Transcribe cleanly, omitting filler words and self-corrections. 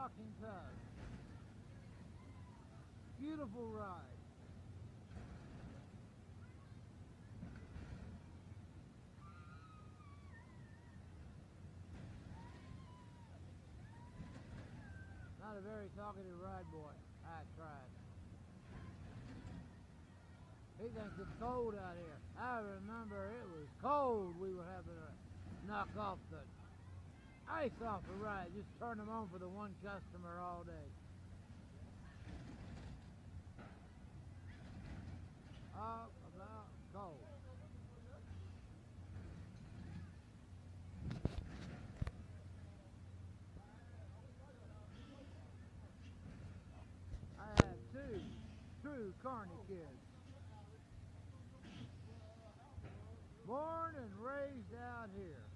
rocking tug. Beautiful ride. Not a very talkative ride boy. I tried. He thinks it's cold out here. I remember it was cold. We were having to knock off the ice off the ride. Just turn them on for the one customer all day. All about cold. I have two true Carney kids. Born and raised out here.